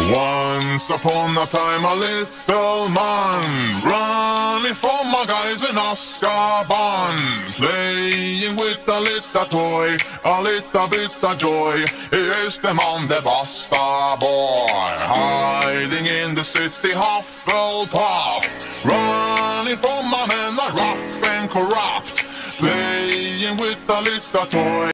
Once upon a time a little man running from a guys in Azkaban, playing with a little toy, a little bit of joy. Here's the man, the Basta boy, hiding in the city Hufflepuff, running from a man rough and corrupt, playing with a little toy.